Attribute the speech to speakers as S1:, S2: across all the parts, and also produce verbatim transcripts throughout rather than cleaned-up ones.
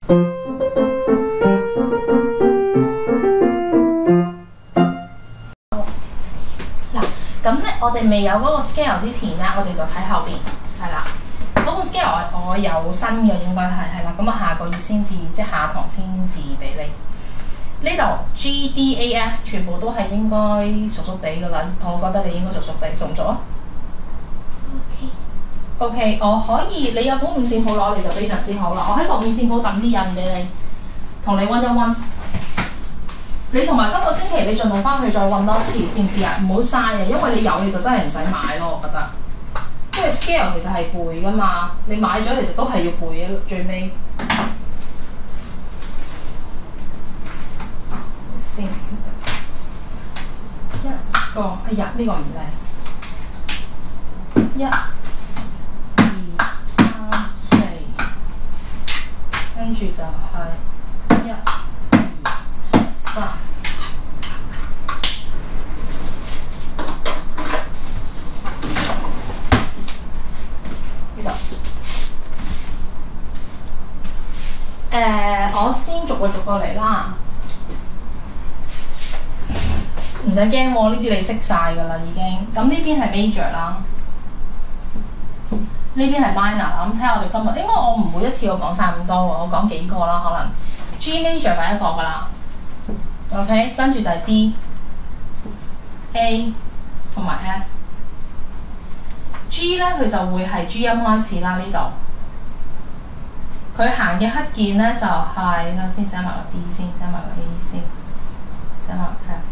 S1: 嗱，咁咧我哋未有嗰個 scale 之前咧，我哋就睇後邊，係啦。嗰本 scale 我我有新嘅應該係係啦，咁啊下個月先至，即係下堂先至俾你。呢度 G D A F 全部都係應該熟熟地㗎啦，我覺得你應該熟熟地，熟唔熟啊 ？O K， 我可以，你有本五線譜攞嚟就非常之好啦。我喺個五線譜揼啲印俾你，同你温一温。你同埋今個星期你盡量翻去再温多次，知唔知啊？唔好嘥啊，因為你有你就真係唔使買咯，我覺得。因為 scale 其實係背噶嘛，你買咗其實都係要背嘅，最尾。先一個，哎呀呢、這個唔靚。一、二、三、四，跟住就係一、二、三。誒、呃，我先逐個逐個嚟啦，唔使驚喎，呢啲你識晒㗎啦已經。咁呢邊係 major 啦，呢邊係 minor 啦。咁睇下我哋今日應該我唔會一次過講晒咁多喎，我講幾個啦，可能 G major 第一個㗎啦 ，OK， 跟住就係 D、A 同埋 F。G 咧佢就會係 G 音開始啦，呢度。佢行嘅黑鍵咧就係、是，等先寫埋個 D 先，寫埋個 A 先，寫埋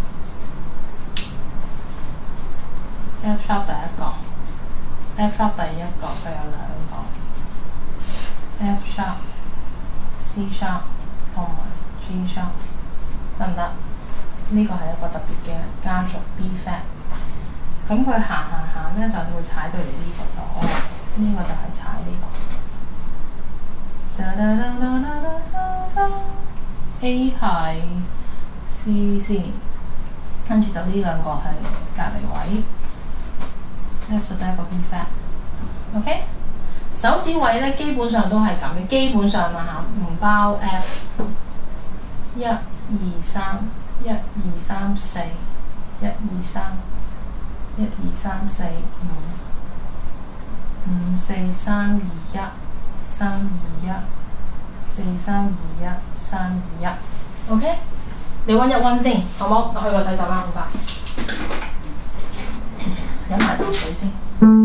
S1: F。F sharp 第一個 ，F sharp 第一個，佢有兩個 ，F sharp、C sharp 同埋 G sharp， 得唔得？呢個係一個特別嘅家族 B flat。咁佢行行行咧就會踩到嚟呢個度，呢、這個就係踩呢、這個。A 係 C 先，跟住就呢兩個係隔離位 ，F 就得一個 B flat，OK？ 手指位咧基本上都係咁嘅，基本上啦嚇，唔包 F。一、二、三，一、二、三、四，一、二、三，一、二、三、四、五，五、四、三、二、一。三二一，四三二一，三二一 ，OK？ 你温一温先，好冇？我去個洗手間好快，飲埋啖水先。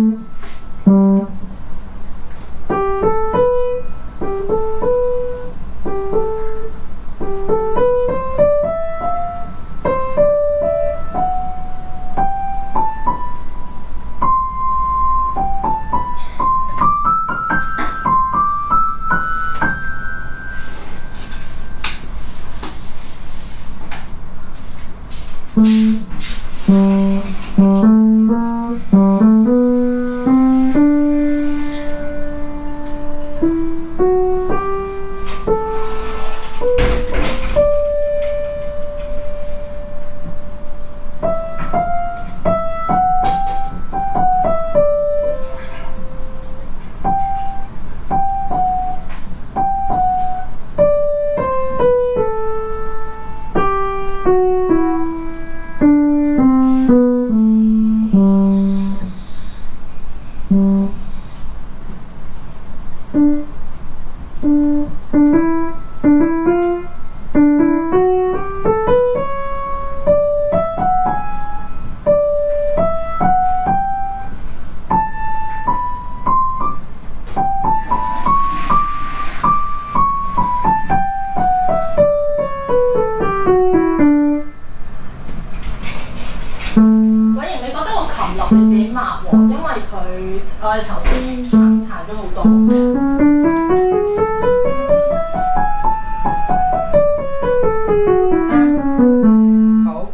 S1: 我哋頭先彈咗好多。好。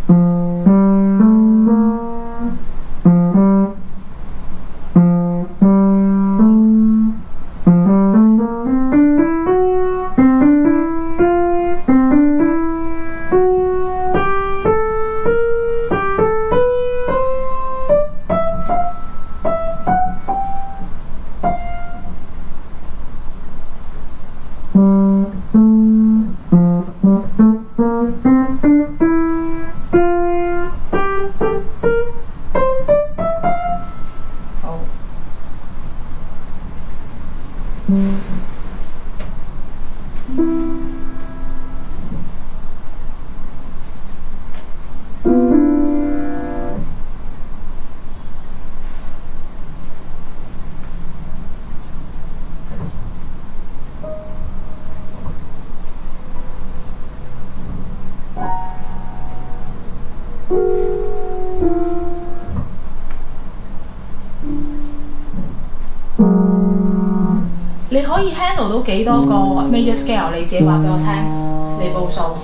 S1: 你可以 handle 到幾多個 major scale？ 你自己話俾我聽，你報數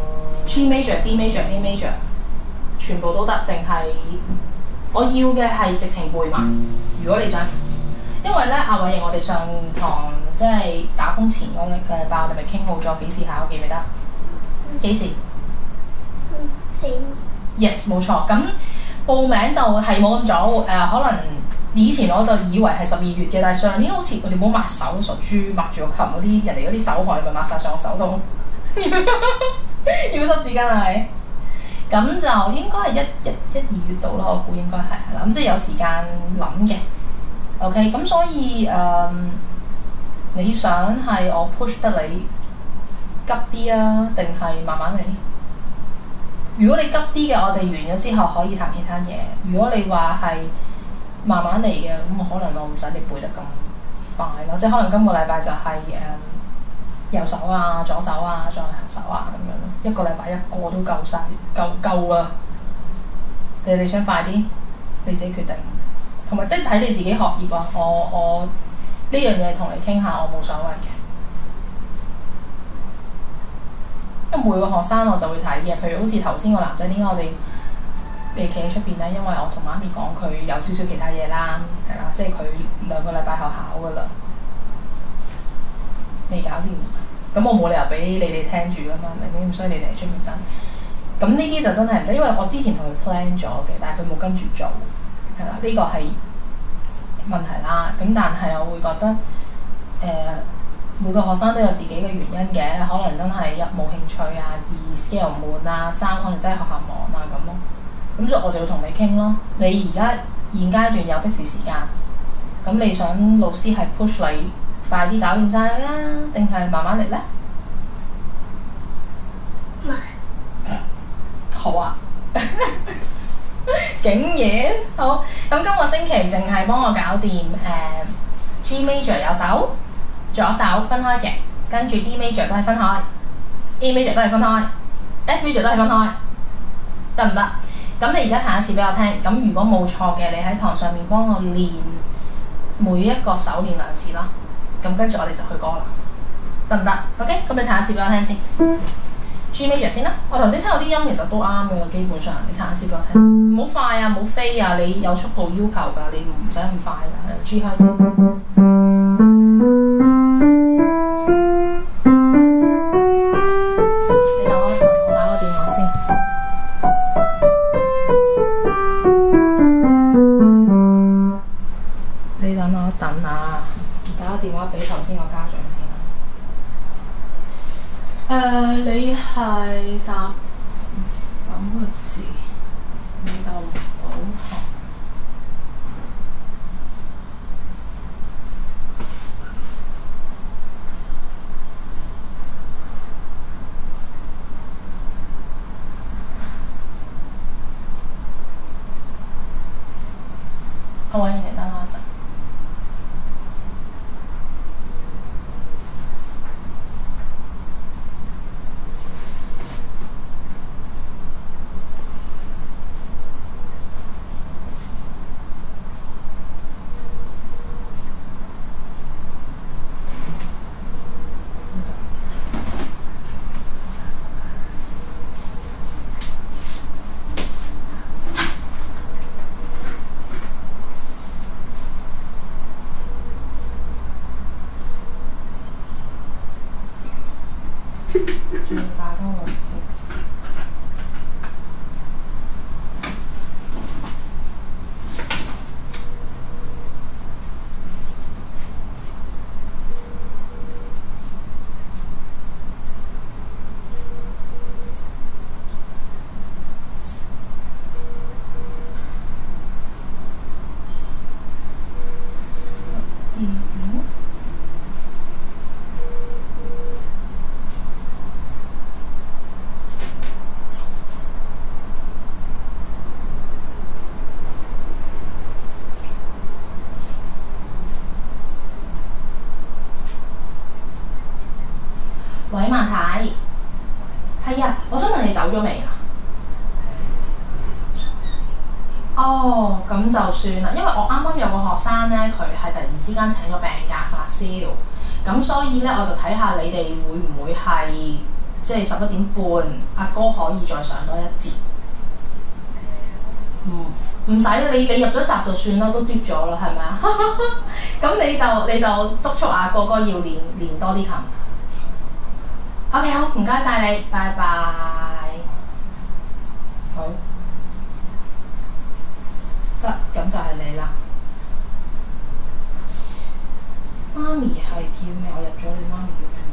S1: G major、D major、A major 全部都得，定係我要嘅係直情背埋？如果你想，因為咧阿偉瑩，我哋上堂即係打風前嗰個禮拜，我哋咪傾好咗幾時考，記唔記得？幾時？
S2: 嗯，四月。
S1: Yes， 冇錯。咁報名就係冇咁早，誒、呃、可能。以前我就以為係十二月嘅，但係上年好似我哋冇抹手，傻豬抹住個琴嗰啲人哋嗰啲手汗，你咪抹晒上個手度，要濕紙巾係。咁就應該係一一一二月度啦，我估應該係係啦。咁即係有時間諗嘅。OK， 咁所以誒、呃，你想係我 push 得你急啲啊，定係慢慢嚟？如果你急啲嘅，我哋完咗之後可以談其他嘢。如果你話係慢慢嚟嘅，咁我可能我唔使你背得咁快咯，即係可能今個禮拜就係、是、誒、嗯、右手啊、左手啊、再後手啊咁樣咯，一個禮拜一個都夠晒，夠夠啊！你哋想快啲，你自己決定。同埋即係睇你自己學業啊，我我呢樣嘢同你傾下，我冇所謂嘅。因為每個學生我就會睇嘅，譬如好似頭先個男仔，點解我哋你企喺出邊咧？因為我同媽咪講佢有少少其他嘢啦，係啦，即係佢兩個禮拜後考噶啦，未搞掂。咁我冇理由俾你哋聽住噶嘛，明唔明？所以你哋喺出面等。咁呢啲就真係唔得，因為我之前同佢 plan 咗嘅，但係佢冇跟住做，係啦，呢、這個係問題啦。咁但係我會覺得誒、呃、每個學生都有自己嘅原因嘅，可能真係一冇興趣啊，二 scale 悶啊，三可能真係學校忙啊咁咯。咁所以我就會同你傾咯。你而家現階段有的是時間，咁你想老師係 push 你快啲搞掂晒佢啦，定係慢慢嚟咧？
S2: 慢。
S1: 好啊！竟然好咁，今個星期淨係幫我搞掂誒、呃、G major 右手、左手分開嘅，跟住 D major 都係分開 ，A major 都係分開 ，F major 都係分開，得唔得？咁你而家彈一次俾我聽，咁如果冇錯嘅，你喺堂上面幫我練每一個手練兩次啦。咁跟住我哋就去歌啦，得唔得 ？OK， 咁你彈一次俾我聽先。G major 先啦，我頭先聽到啲音其實都啱嘅，基本上你彈一次俾我聽。唔好快啊，唔好飛啊，你有速度要求㗎，你唔使咁快㗎。G 開始。電話俾頭先個家長先啦。誒、呃，你係答咁個字，你就唔好學。我揾人嚟等我一陣。 我試。喂，萬太，係啊，我想問你走咗未啊？哦，咁就算啦，因為我啱啱有個學生咧，佢係突然之間請咗病假發燒，咁所以咧我就睇下你哋會唔會係即係十一點半，阿哥可以再上多一節。唔唔使，你你入咗閘就算啦，都嘟咗啦，係咪啊？咁你就你就督促阿哥哥要練練多啲琴。OK， 好，唔該晒你，拜拜。好，得，咁就係你啦。媽咪係叫咩？我入咗你媽咪叫咩名？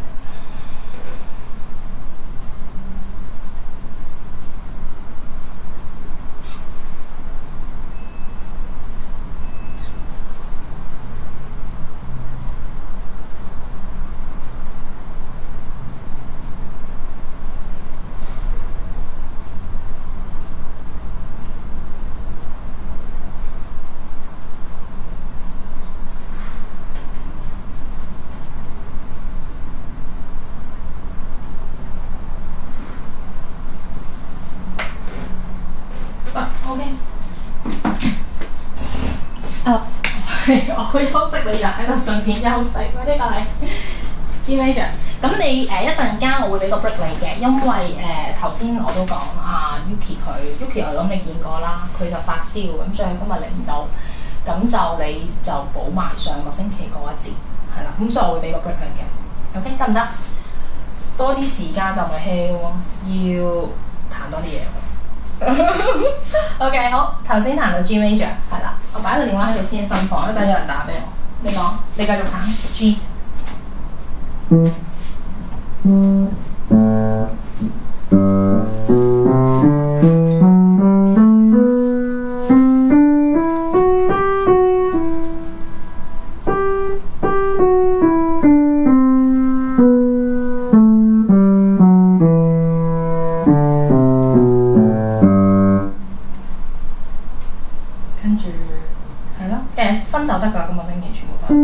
S1: 我休息你就喺度順便休息，呢個係 G major。咁你誒、呃、一陣間我會俾個 break 你嘅，因為誒頭先我都講啊 Yuki 佢 Yuki 我諗你見過啦，佢就發燒，咁所以今日嚟唔到，咁就你就補埋上個星期嗰一節，係啦，咁所以我會俾個 break 你嘅 ，OK 得唔得？多啲時間就咪 hea 咯，要彈多啲嘢。OK， 好，頭先彈到 G major 係啦，我擺個電話喺度先，心房一陣有人打俾我，你講，你繼續彈 G。分就得㗎，今個星期全部都。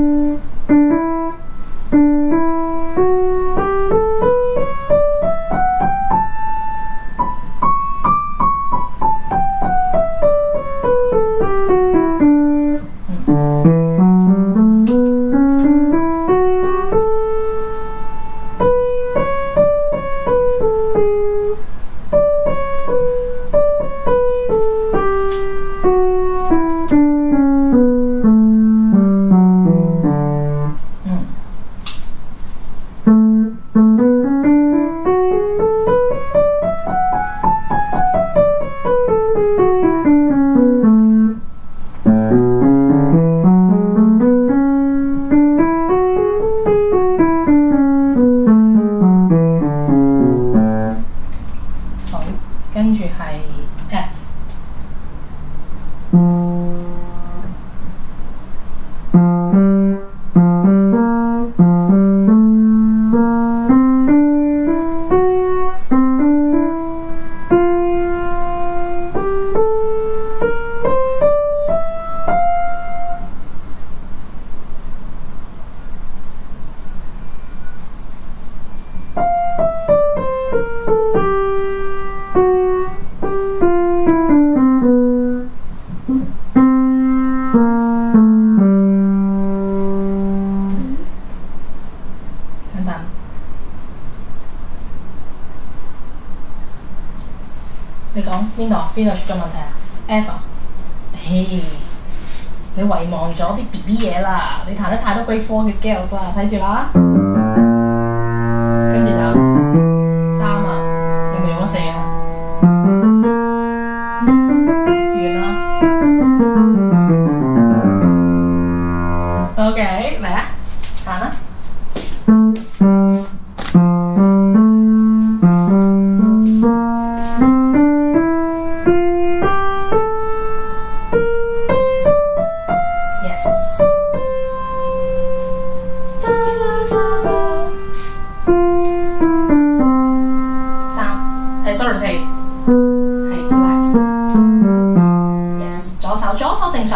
S1: 跟住係 F。你講邊度？邊度出咗問題啊 ？F 啊？嘿，你遺忘咗啲 B B 嘢啦！你彈得太多 Grade Four 嘅 scales 啦，睇住啦。跟住就三啊。 係 sorry 四，係 flat。Yes， 左手左手正常。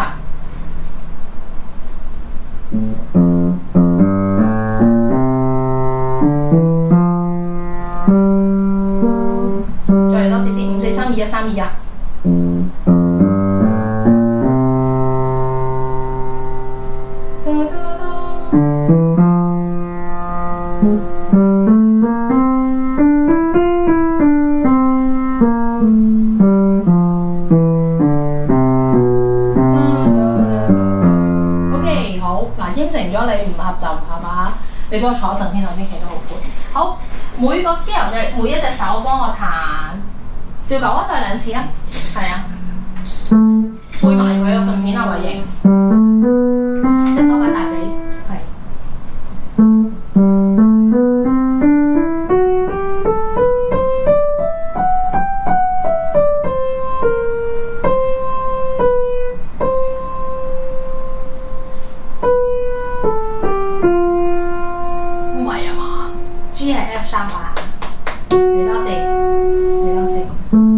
S1: 再嚟多次先，五四三二一三二一。OK， 好嗱，應承咗你唔合就唔合啊！你幫我坐一陣先，頭先企得好攰。好，每個 scale 嘅每一隻手幫我彈，照舊啊，對兩次啊，係啊，配埋佢啊，順便啊，慧瑩，隻手擺大髀，係。唔係啊嘛 ，G 係 F sharp 啊，嚟多次，嚟多次。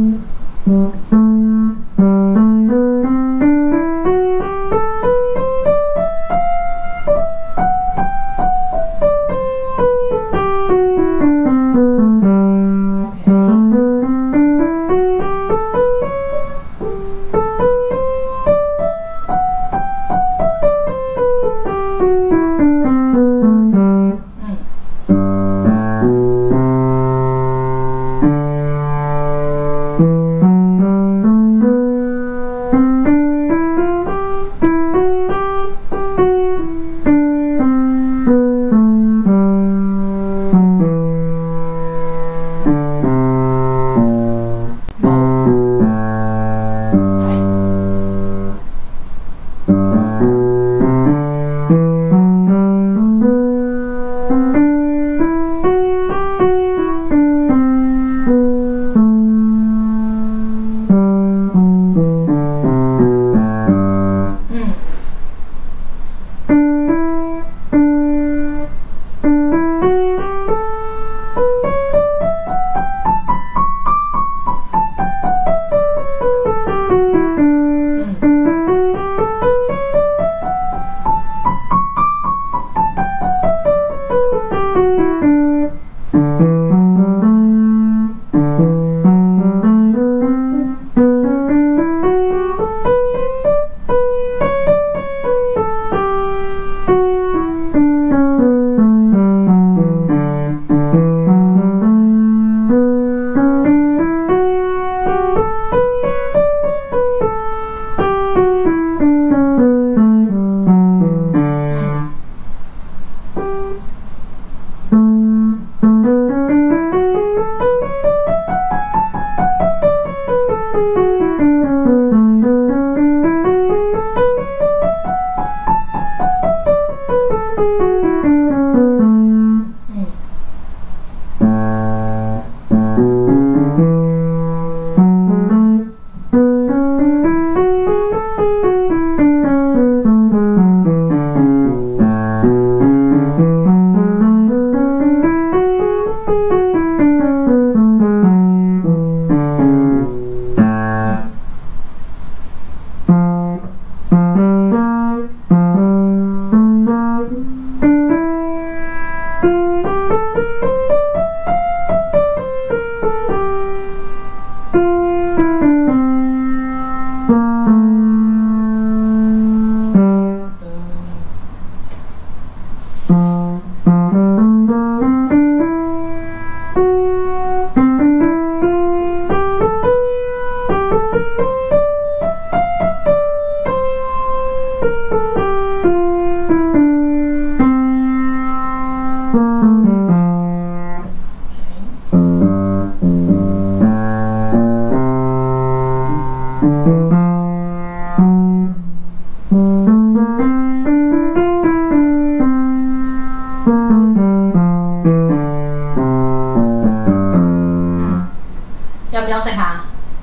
S1: 休唔休息下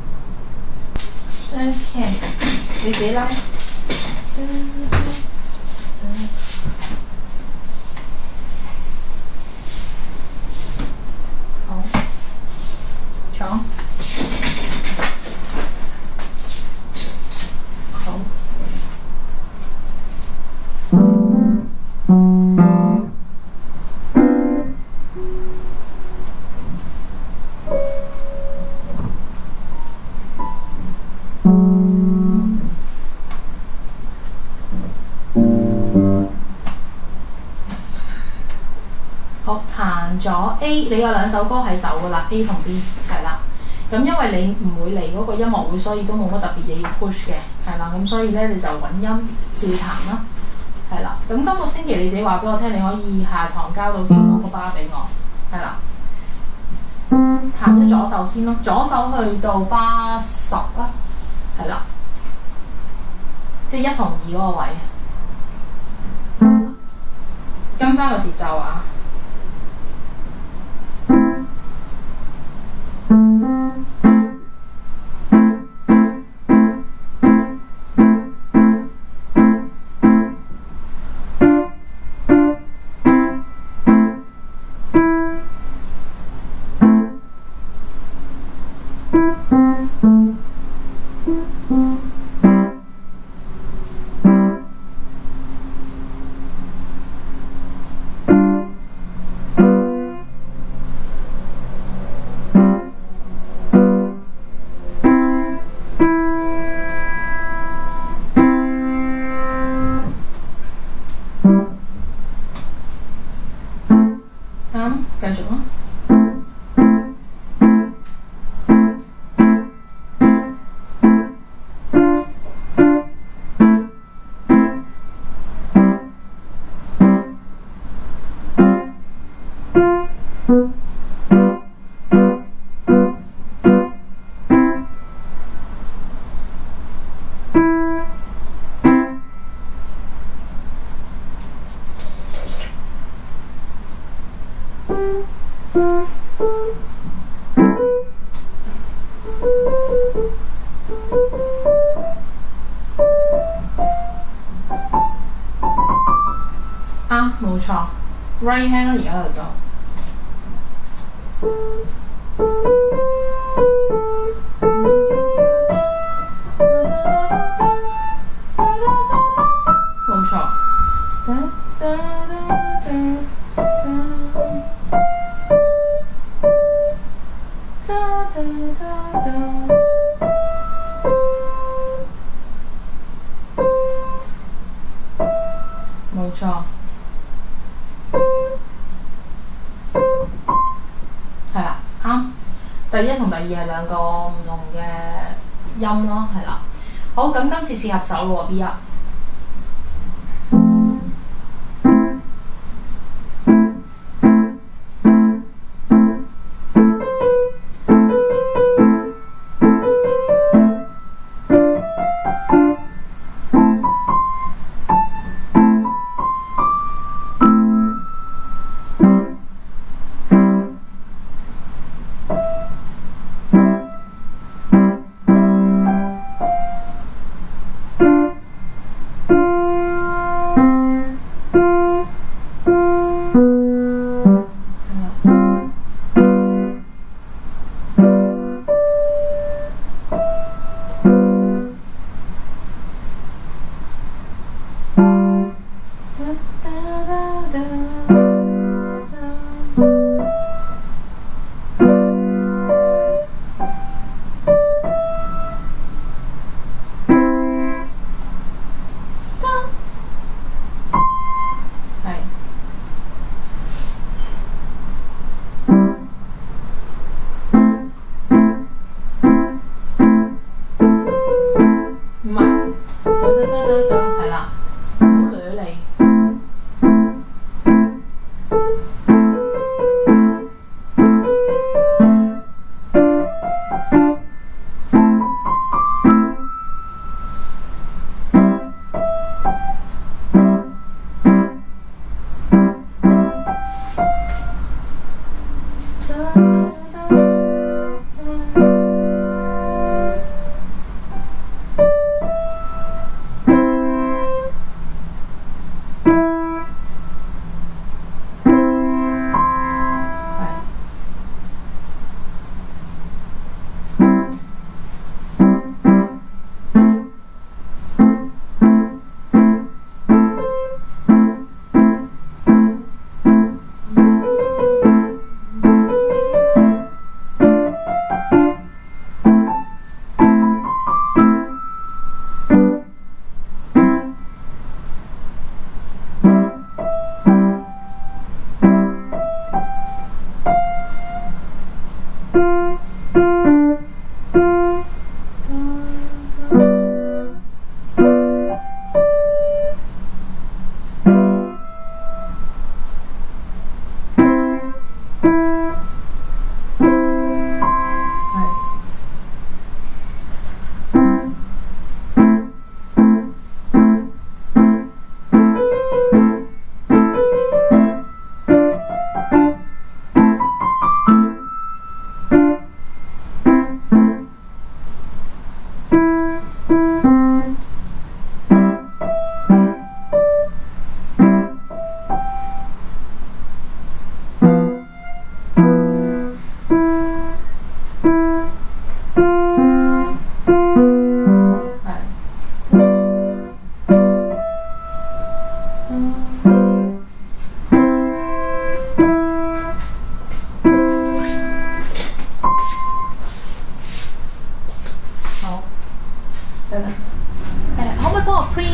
S1: ？OK， 你自己拉。好，床。 咗 A， 你有兩首歌喺手噶啦 ，A 同 B 係啦。咁因為你唔會嚟嗰個音樂會，所以都冇乜特別嘢要 push 嘅，係啦。咁所以咧你就揾音照彈啦，係啦。咁今個星期你自己話俾我聽，你可以下堂交到幾多個巴俾我，係啦。彈咗左手先咯，左手去到巴十啦，係啦，即係一同二嗰個位，跟翻個節奏啊！繼續啦。啱，冇錯 ，right hand 啦，而家嚟到。冇錯。冇錯。係啦，啱。第一同第二係兩個唔同嘅音咯，係啦。好，咁今次試合手咯 ，B 一。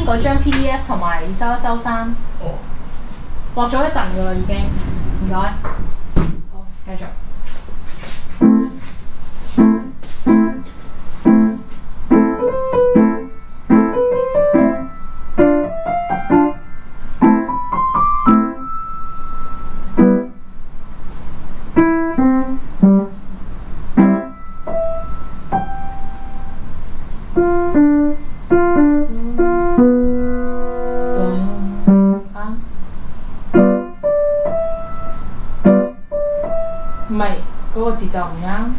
S1: 邊嗰張 P D F 同埋收一收衫。
S3: 哦。
S1: 畫咗一陣㗎啦，已經。唔該。好，繼續。唔係，嗰個節奏唔啱。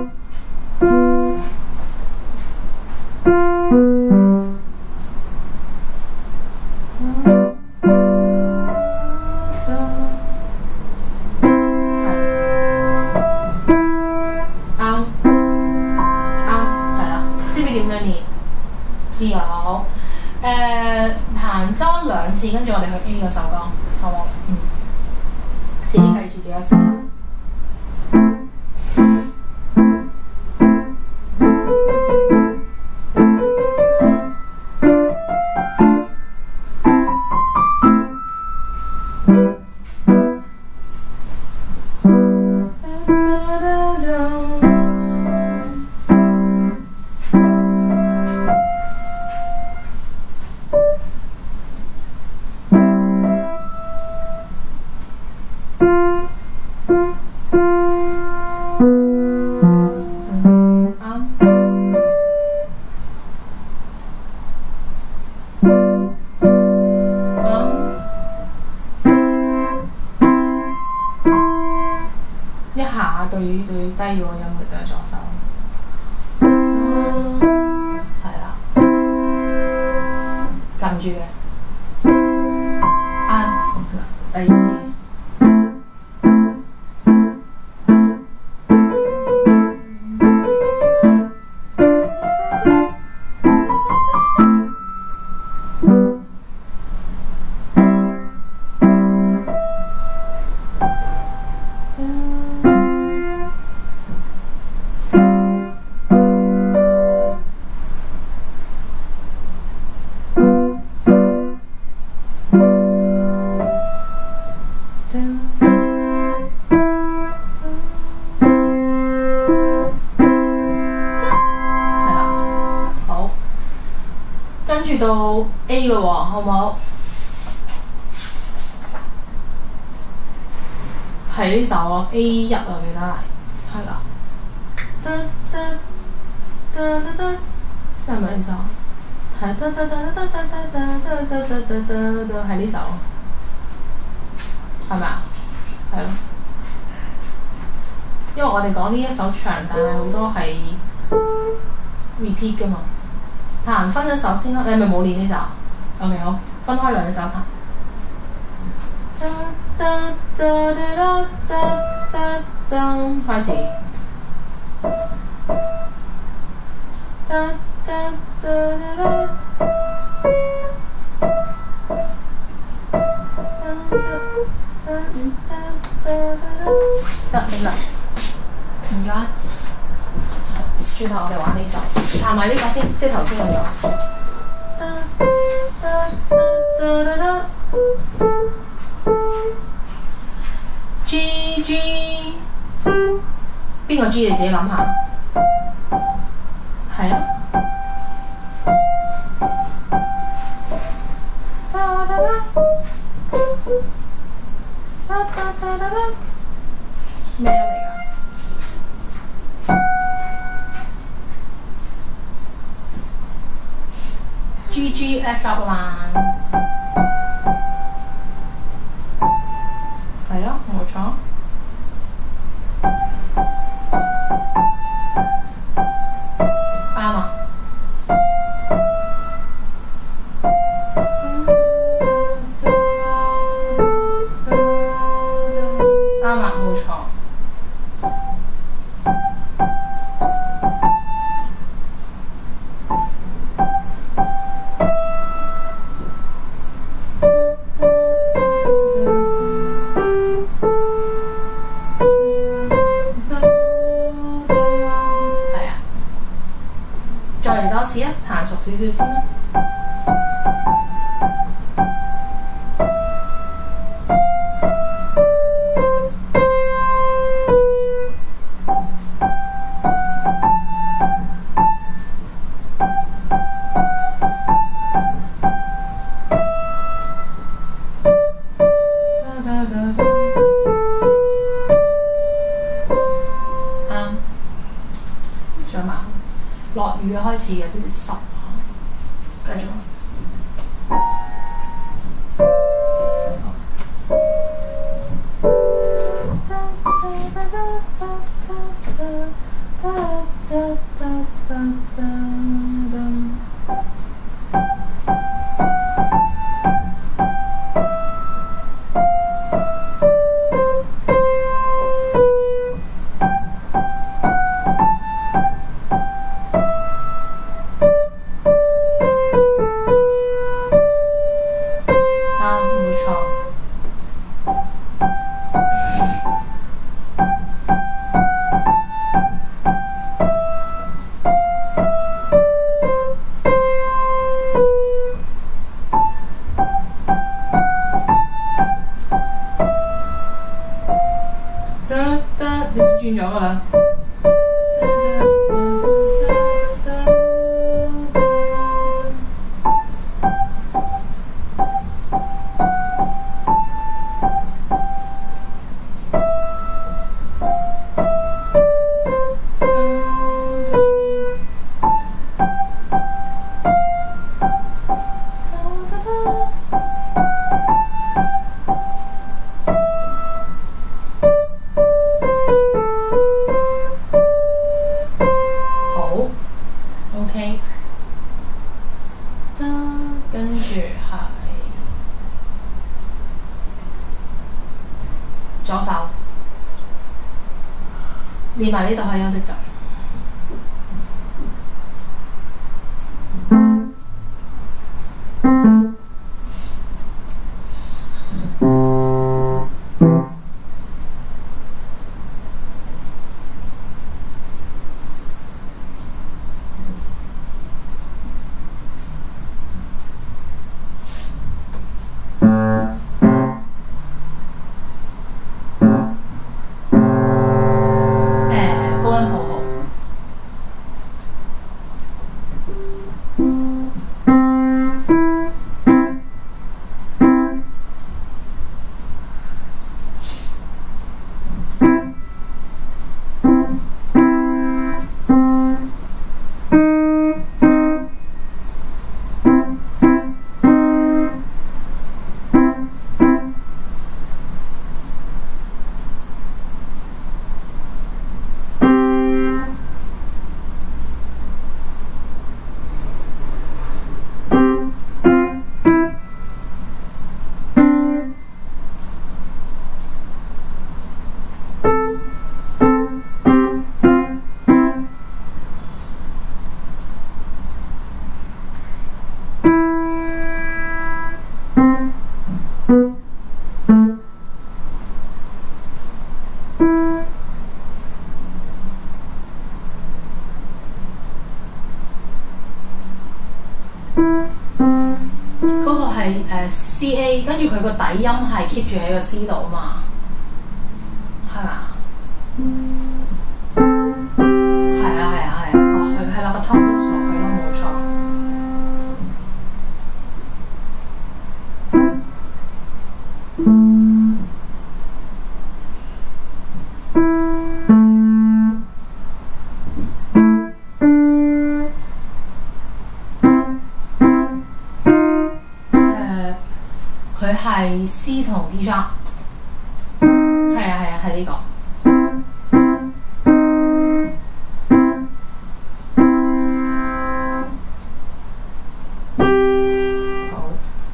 S1: 啱，啱，係啦。知唔知點樣練？知啊，好。誒，彈多兩次，跟住我哋去 A 個首歌，好冇？嗯。自己計住幾多次？一下對對低嗰個音嘅就係左手，係啦，撳住嘅，啱，第二次。跟住到 A 咯喎，好唔好？係呢首咯 ，A 一啊，記得係，係啦。得得得得得，係咪呢首？係得得得得得得得得得得得得，係呢首，係咪啊？係咯。因為我哋講呢一首長，但係好多係 repeat 㗎嘛。彈分一首先啦，你係咪冇練呢首 ？OK 好，分開兩首彈。開始。得明啦，唔該。轉頭我哋玩呢首，彈埋呢個先，即係頭先嗰首。G G， 邊個 G 你自己諗下，係咯。咩嚟㗎？G G F 啊嘛，係咯，冇錯。啱啊。啱啊，冇錯。再嚟多次啊，彈熟少少先啦。 嘛。落雨開始有啲濕啊，繼續。轉咗㗎啦。跟住係左手，練埋呢度可以休息陣。嗰個係誒 C A， 跟住佢個底音係 keep 住喺個 C 度啊嘛，係嘛？係啊係啊係啊，落去係啦，個 top note 落去咯，冇錯。佢係 C 同 D sharp， 係啊係啊係呢個。好。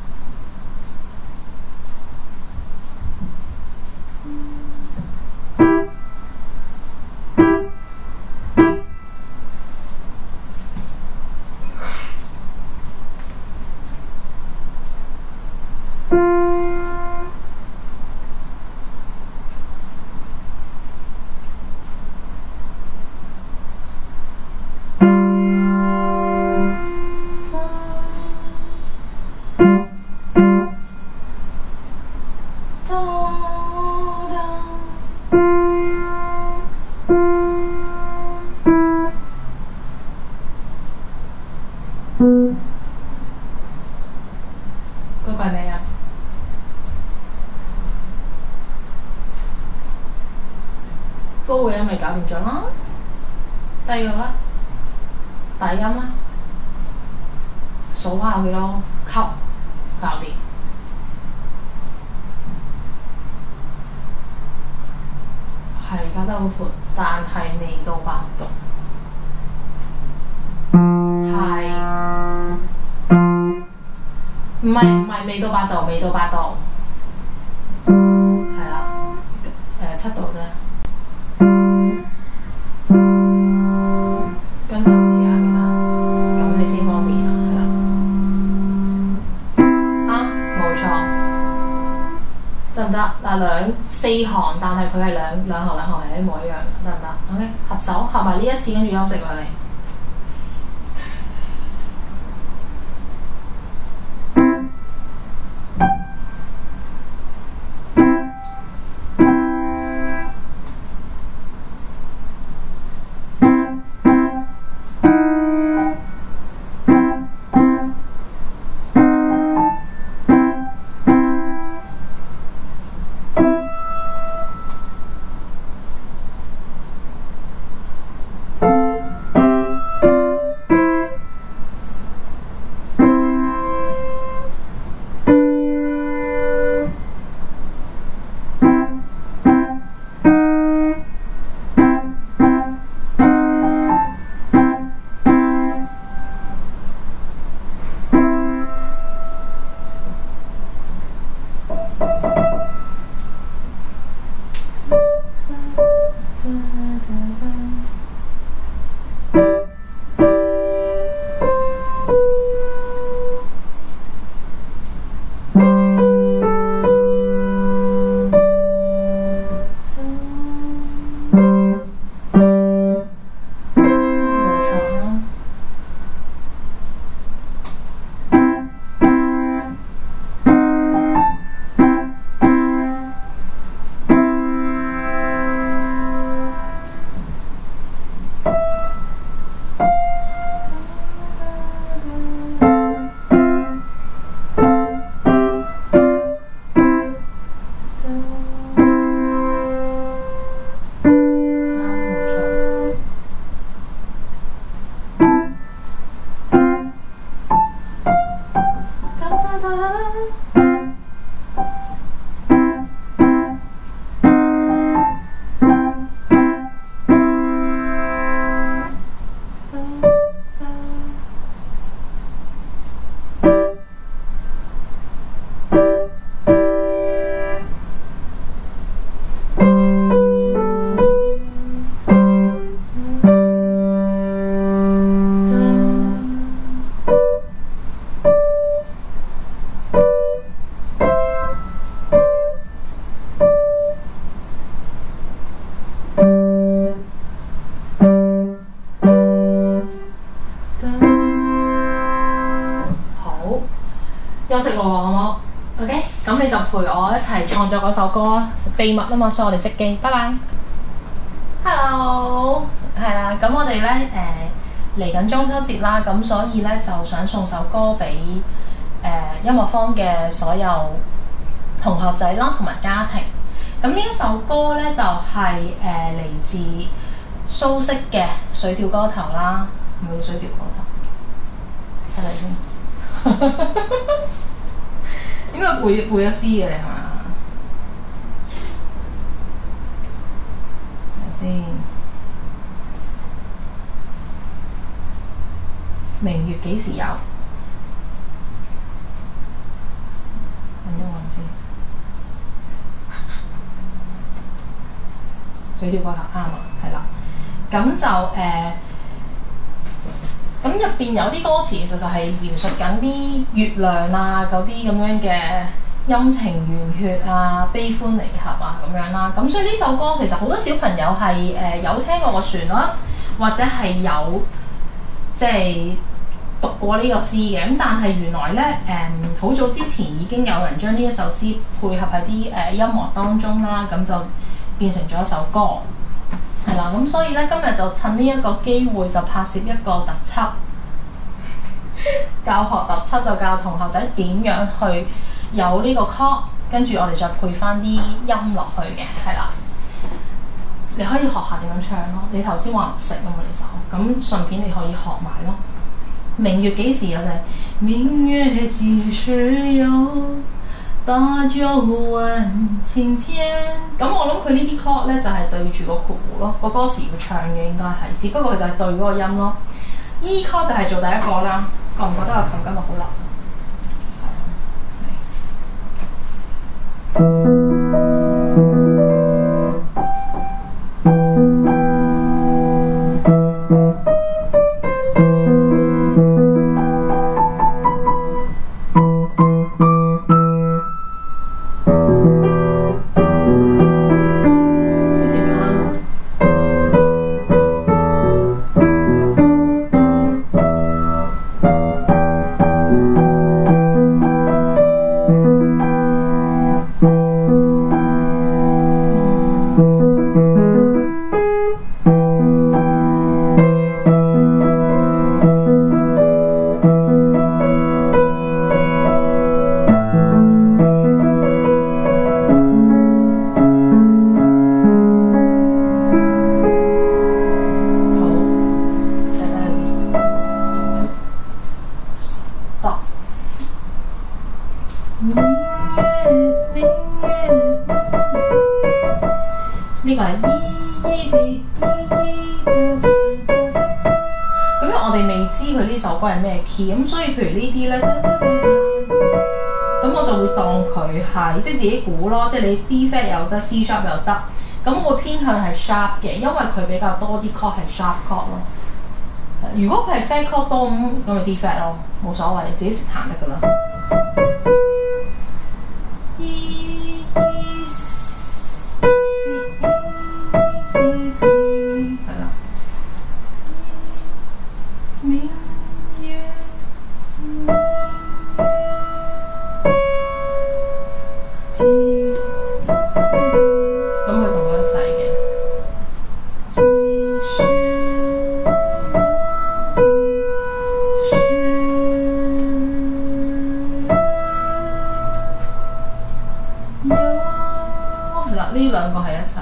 S1: 嗰個係咩啊？高嘅音咪搞掂咗啦，低嘅啦。 底音啦，數下有幾多級，搞掂。係加得好闊，但係未到八度。係，唔係唔係未到八度，未到八度。係啦，誒七度啫。跟手指啊，記得，咁你先方便啊，係啦。啱，冇錯。得唔得？嗱，兩四行，但係佢係兩兩行兩行係一模一樣嘅，得唔得 ？OK， 合手合埋呢一次，跟住休息啦你。休息咯喎，好冇 ？OK， 咁你就陪我一齊創作嗰首歌啦，秘密啊嘛，所以我哋熄機，拜拜。Hello， 係啦，咁我哋咧誒嚟緊中秋節啦，咁所以咧就想送首歌俾誒、呃、音樂坊嘅所有同學仔啦，同埋家庭。咁呢一首歌咧就係誒嚟自蘇軾嘅《水調歌頭》啦，唔係《水調歌頭》，睇睇先。應該背背咗詩嘅你係嘛？睇先。明月幾時有？揾一揾先。水調歌頭啱啊，係啦。咁就誒。咁入邊有啲歌詞其實就係描述緊啲月亮啊嗰啲咁樣嘅陰晴圓缺啊、悲歡離合啊咁樣啦。咁所以呢首歌其實好多小朋友係誒、呃、有聽過個旋律，或者係有即係讀過呢個詩嘅。咁但係原來咧誒好早之前已經有人將呢一首詩配合喺啲誒音樂當中啦，咁就變成咗一首歌。係啦，咁所以咧今日就趁呢一個機會就拍攝一個特輯，教學特輯就教同學仔點樣去有呢個 chord， 跟住我哋再配翻啲音落去嘅，係啦。 你可以學下點樣唱咯。你頭先話唔識啊嘛呢首，咁順便你可以學埋咯。明月幾時有就係明月幾時有，把酒問青天。咁我諗佢呢啲 chord 咧就係、是、對住個括弧咯，個歌詞要唱嘅應該係，只不過佢就係對嗰個音咯。E chord 就係做第一個啦，覺唔覺得個琴今日好流？呢個係依依地依依咁樣我哋未知佢呢首歌係咩 key， 咁所以譬如呢啲咧，咁我就會當佢係即係自己估咯，即係你 B flat 又得 C sharp 又得，咁我偏向係 sharp 嘅，因為佢比較多啲 chord 係 sharp chord 咯。如果佢係 flat chord 多咁，咁咪 D flat 咯，冇所謂，自己識彈得噶啦。呢兩個係一齊，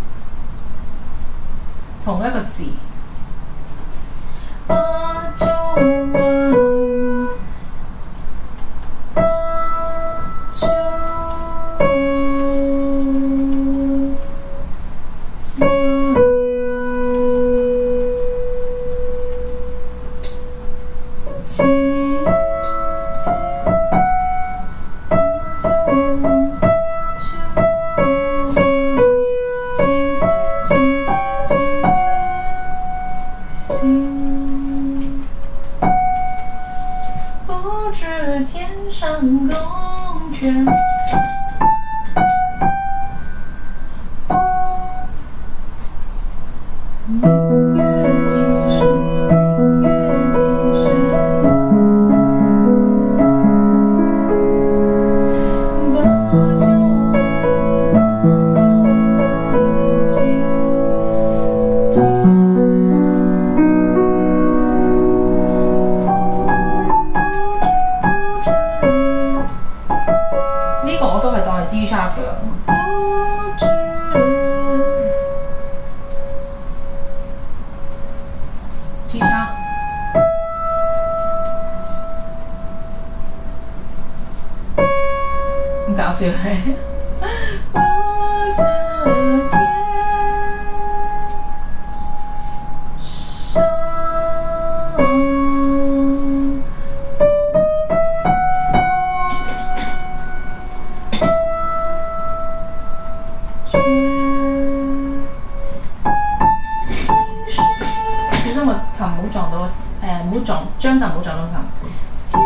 S1: 同一個字。把酒問，把酒G sharp 噶啦。G sharp。咁搞笑係。張凳唔好撞到琴。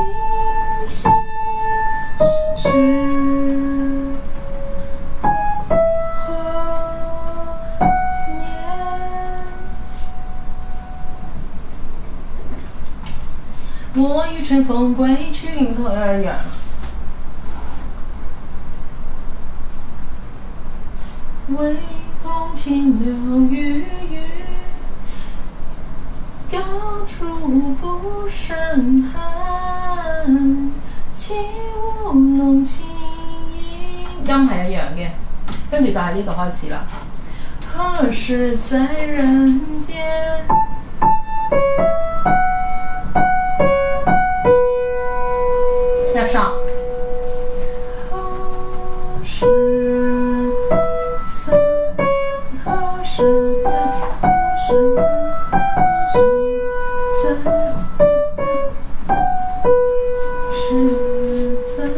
S1: 我欲乘風歸去，應該一樣。唯恐清流雨雨。高處不勝寒，起舞弄清影。音係一樣嘅，跟住就喺呢度開始啦。可何时在人间？F 上。何时在？何时在？何时在？何时在？是在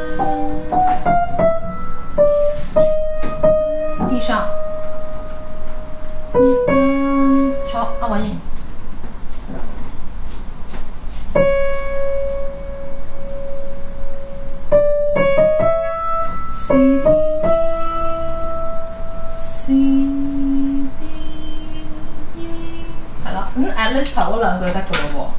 S1: 地上。嗯，坐阿偉瑩。C D C D E 係啦，咁 at least 頭嗰兩句得㗎咯喎。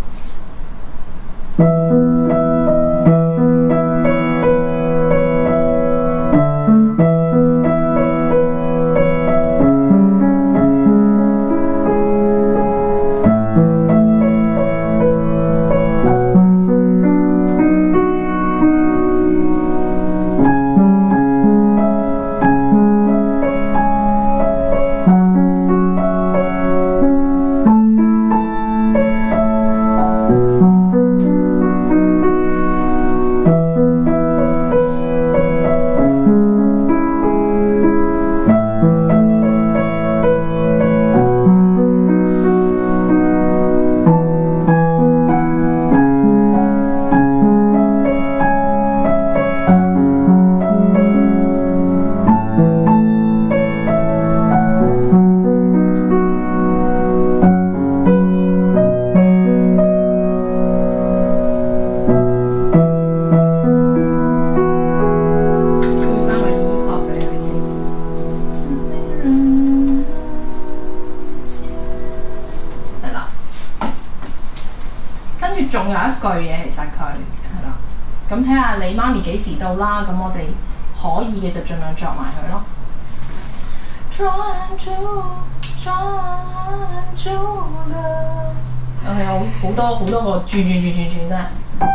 S1: 仲有一句嘢，其實佢係啦，咁睇下你媽咪幾時到啦，咁我哋可以嘅就盡量作埋佢咯。專注專注了，係好好多好多個轉轉轉轉轉真係。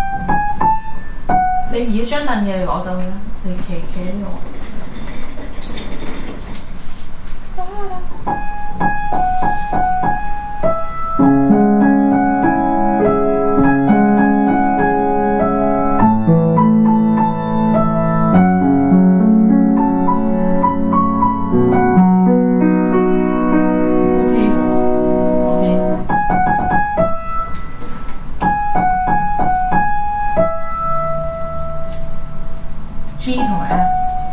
S1: 你要張凳嘅，你攞走佢啦，你企企喺呢度。G 同埋 F。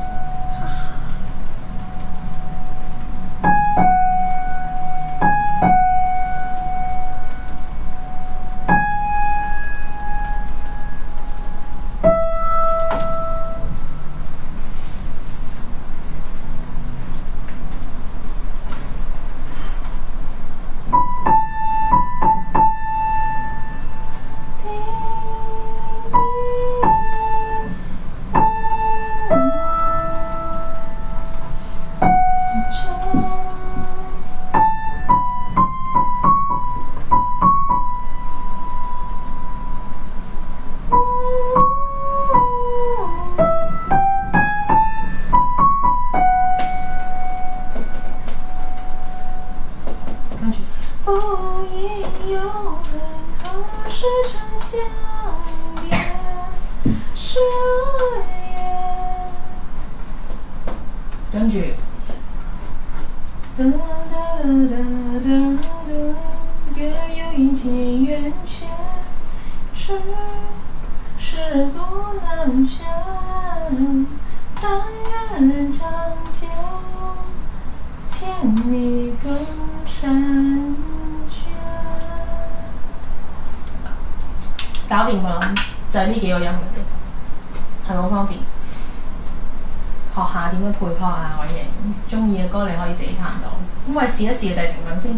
S1: 跟住，月有阴晴圆缺，只是路难全，但愿人长久，见你更婵娟。搞掂㗎啦，就係呢幾個音嘅啫，係咪好方便？學下點樣配曲啊，偉瑩，中意嘅歌你可以自己彈到。咁我哋試一試嘅製成品先。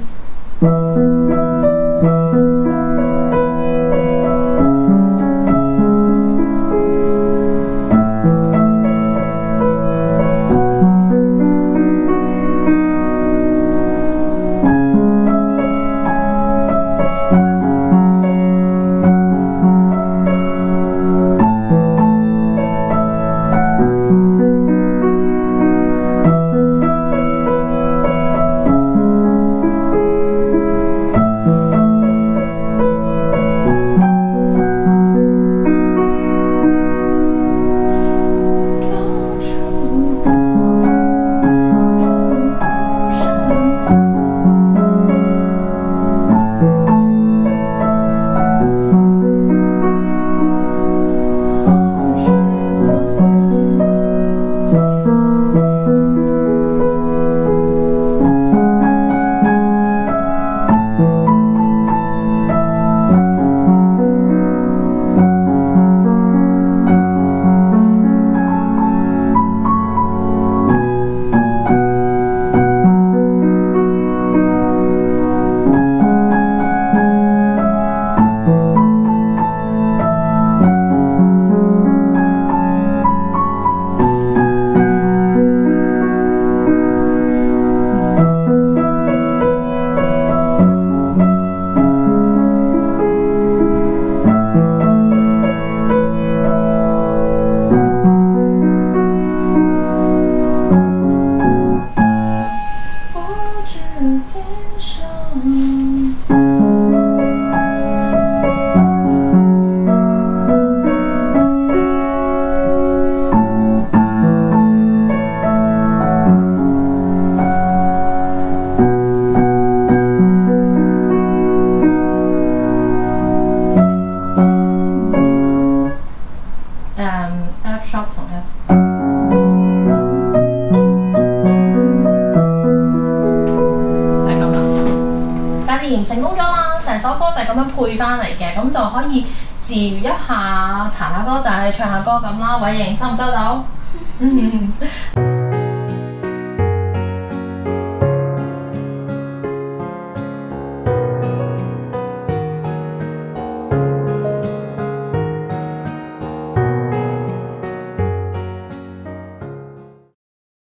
S1: 掂，成功咗啦！成首歌就係咁樣配翻嚟嘅，咁就可以自娛一下，彈下歌仔，唱下歌咁啦。偉瑩收唔收到？嗯，